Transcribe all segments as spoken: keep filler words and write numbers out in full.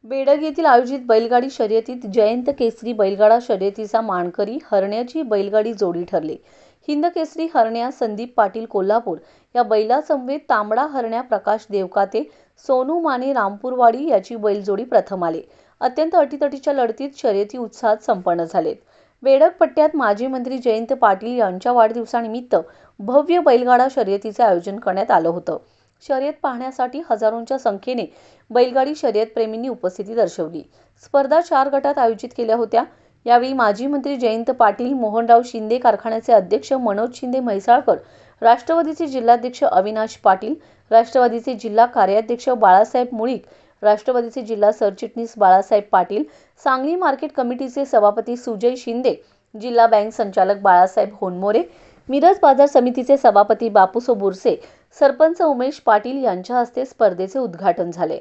बेडग येथील आयोजित बैलगाडी शर्यतीत जयंत केसरी बैलगाडा शर्यतीचा मानकरी हरण्याची बैलगाडी जोडी ठरली। हिंद केसरी हरण्या संदीप पाटील कोल्हापूर या बैलासमवेत तांबडा हरण्या प्रकाश देवकाते सोनू माने रामपूरवाडी याची बैलजोडी प्रथम आले। अत्यंत अटीतटीच्या लढतीत शर्यती उत्साहात संपन्न झालेत। बेडग पट्ट्यात माजी मंत्री जयंत पाटील यांच्या वाढदिवसानिमित्त भव्य बैलगाडा शर्यतीचे आयोजन करण्यात आलं होतं। शर्यत पाहण्यासाठी हजारोंच्या संख्येने बैलगाडी शर्यत प्रेमींनी उपस्थिती दर्शवली। स्पर्धा चार गटात आयोजित केल्या होत्या। यावेळी माजी मंत्री जयंत पाटील, मोहनराव शिंदे कारखान्याचे अध्यक्ष मनोज शिंदे म्हैसाळकर, राष्ट्रवादीचे जिल्हाध्यक्ष अविनाश पाटील, राष्ट्रवादीचे जिल्हा कार्याध्यक्ष बाळासाहेब मुळीक, राष्ट्रवादीचे जिल्हा सरचिटणीस बाळासाहेब पाटील, सांगली मार्केट कमिटीचे सभापती सुजय शिंदे, जिल्हा बँक संचालक बाळासाहेब होनमोरे, मिरज बाजार समितीचे सभापती बापूसो बुरसे, सरपंच उमेश पाटील यांच्या हस्ते स्पर्धेचे उद्घाटन झाले।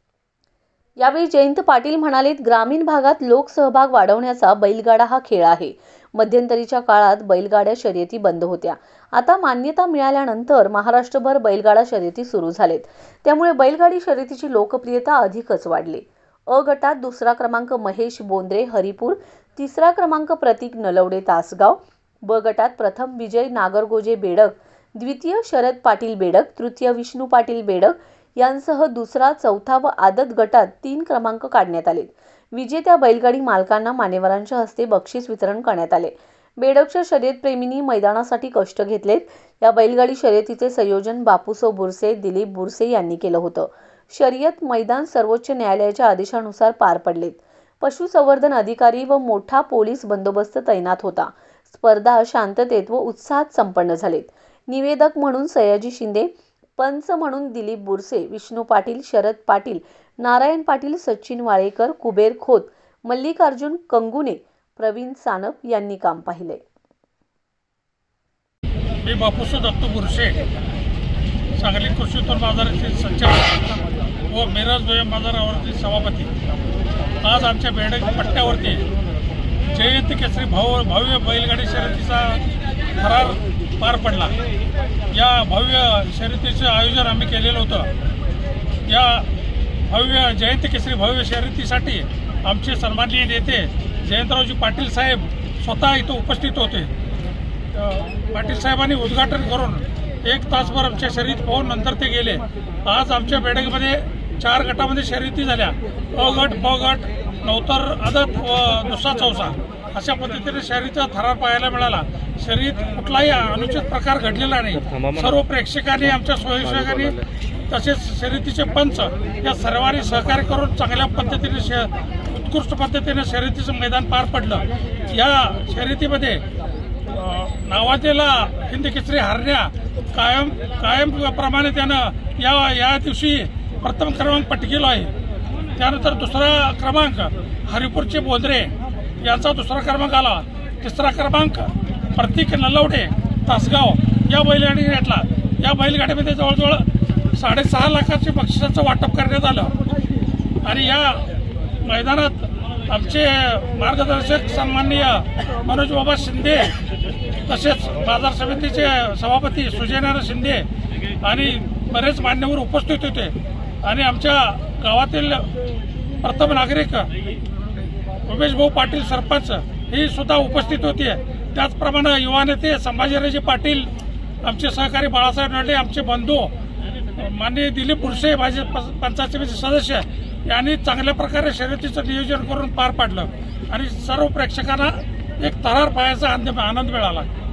यावेळी जयंत पाटील म्हणाले, ग्रामीण भागात लोकसहभाग वाढवण्याचा बैलगाडा हा खेळ आहे। मध्यंतरीच्या काळात बैलगाड्या शर्यती बंद होत्या। आता मान्यता मिळाल्यानंतर महाराष्ट्रभर बैलगाडा शर्यती सुरू झालेत। त्यामुळे बैलगाडी शर्यतीची लोकप्रियता अधिकच वाढली। अ गटात दुसरा क्रमांक महेश बोंद्रे हरिपूर, तिसरा क्रमांक प्रतीक नलवडे तासगाव, ब गटात प्रथम विजय नागरगोजे बेडग, द्वितीय शरद पाटील बेडग, तृतीय विष्णू पाटील बेडग यांसह दुसरा, चौथा व आदत गटात तीन क्रमांक काढण्यात आले। विजेत्या बैलगाडी मालकांना मान्यवरांच्या हस्ते बक्षीस वितरण करण्यात आले। बेडगच्या शर्यतप्रेमींनी मैदानासाठी कष्ट घेतलेत। या बैलगाडी शर्यतीचे संयोजन बापूसो बुरसे, दिलीप बुरसे यांनी केलं होतं। शर्यत मैदान सर्वोच्च न्यायालयाच्या आदेशानुसार पार पडलेत। पशुसंवर्धन अधिकारी व मोठा पोलीस बंदोबस्त तैनात होता। स्पर्धा शांततेत व उत्साहात संपन्न झालेत। निवेदक म्हणून सयाजी शिंदे, पंच म्हणून दिलीप बुरसे, विष्णू पाटील, शरद पाटील, नारायण पाटील, सचिन वाळेकर, कुबेर खोत, मल्लिकार्जुन कंगुने, प्रवीण सानप यांनी काम पाहिले। मी बापूसो दत्तू बुरसे, सांगली कृषी उत्पन्न बाजाराचे संचालक व मिरज दुय्यम बाजारावरती सभापती। आज आमच्या बेडग पट्ट्यावरती जयंत केसरी भाव भव्य बैलगाडी शर्यतीचा थरार पार पडला। या भव्य शर्यतीचे आयोजन आम्ही केलेलं होतं। या भव्य जयंत केसरी भव्य शर्यतीसाठी आमचे सन्माननीय नेते जयंतरावजी पाटील साहेब स्वतः इथं उपस्थित होते। पाटील साहेबांनी उद्घाटन करून एक तासभर आमच्या शर्यती पाहून नंतर ते गेले। आज आमच्या बेडगमध्ये चार गटामध्ये शर्यती झाल्या। अ गट, ब गट, नवतर आदत व दुसरा चौसा अशा पद्धतीने शर्यतीचा थरार पाहायला मिळाला। शर्यत कुठलाही अनुचित प्रकार घडलेला नाही। सर्व प्रेक्षकांनी, आमच्या स्वयंसेवकांनी तसेच शर्यतीचे पंच या सर्वांनी सहकार्य करून चांगल्या पद्धतीने उत्कृष्ट पद्धतीने शर्यतीचं मैदान पार पडलं। या शर्यतीमध्ये नावाजलेला हिंद केसरी हरण्या कायम कायम प्रमाणे त्यानं या या दिवशी प्रथम क्रमांक पटकेला आहे। त्यानंतर दुसरा क्रमांक हरिपूरचे बोंद्रे यांचा दुसरा क्रमांक आला। तिसरा क्रमांक प्रतीक नलवडे तासगाव या बैलगाडी घेतला। या बैलगाडीमध्ये जवळजवळ साडेसहा लाखाचे बक्षिसाचं वाटप करण्यात आलं। आणि या मैदानात आमचे मार्गदर्शक सन्माननीय मनोज बाबा शिंदे, तसेच बाजार समितीचे सभापती सुजयनारायण शिंदे आणि बरेच मान्यवर उपस्थित होते। आणि आमच्या गावातील प्रथम नागरिक उमेश भाऊ पाटील सरपंच ही सुद्धा उपस्थित होते। त्याचप्रमाणे युवा नेते संभाजीराजे पाटील, आमचे सहकारी बाळासाहेब नडे, आमचे बंधू माननीय दिलीप बुरसे, माझे पंचायत समिती सदस्य यांनी चांगल्या प्रकारे शर्यतीचं नियोजन करून पार पाडलं आणि सर्व प्रेक्षकांना एक थरार पाहायचा आनंद मिळाला।